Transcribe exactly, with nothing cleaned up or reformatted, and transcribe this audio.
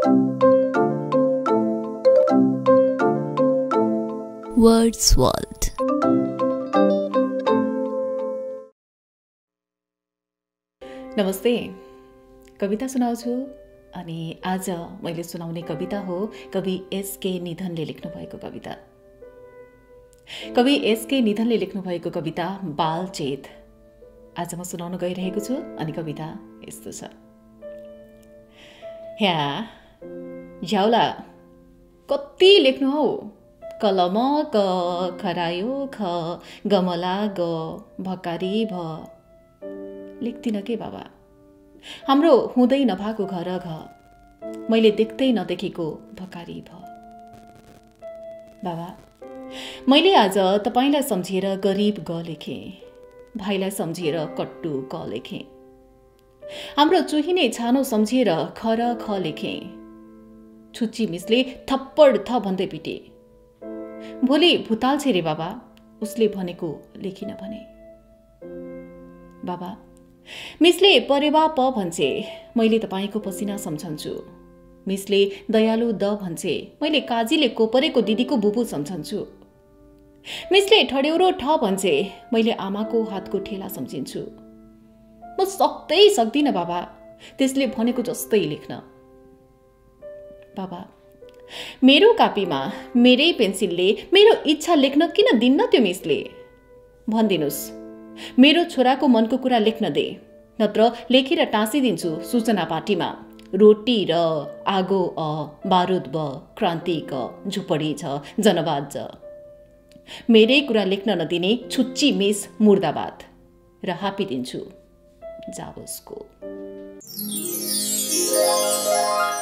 Words world. नमस्ते, कविता सुनाउँछु। अनि आज मैले सुनाउने कविता हो कवि एसके निधनले लेख्नु भएको कविता। कवि एसके निधनले लेख्नु भएको कविता बालचेत आज म सुनाउन गइरहेको छु। अनि कविता यस्तो छ। ह्या झ्याउला कति लेख्नु हौ, कलम क खरायो ख गमला ग भकारी भ। लेख्दिन के बाबा, हाम्रो हुँदै नभएको घर घ मैले देख्दै नदेखेको भकारी भ। बाबा, मैले आज तपाईलाई सम्झेर गरिब ग लेखेँ, भाइलाई सम्झेर कट्टु क लेखेँ, हाम्रो चुहिने छानो सम्झेर खर ख लेखेँ, छुच्ची मिसले थप्पड थ भन्दै पिटे, भोलि भुताल छे रे बाबा, उसले भनेको लेखिन भने। बाबा, मिसले परेवा प भन्छे, मैले तपाईँको पसिना सम्झन्छु, मिसले दयालु द भन्छे, मैले काजीले कोपरेको दिदीको बुबु सम्झन्छु, मिसले ठड्यौरो ठ भन्छे, मैले आमाको हातको ठेला सम्झिन्छु। म सक्दै सक्दिन बाबा त्यसले भनेको जस्तै लेख्न। बाबा, मेरो कापीमा मेरै पेन्सिलले मेरो इच्छा लेख्न किन दिन्न त्यो मिसले? भनिदिनुस्, मेरो छोराको मनको कुरा लेख्न दे, नत्र लेखेर टाँसिदिन्छु सूचना पार्टीमा। रोटी र आगो अ, बारुद ब, क्रान्ति क, झुपडी छ, जनवाद ज। मेरै कुरा लेख्न नदिने छुच्ची मिस मुर्दाबाद र हापिदिन्छु जाओस् को।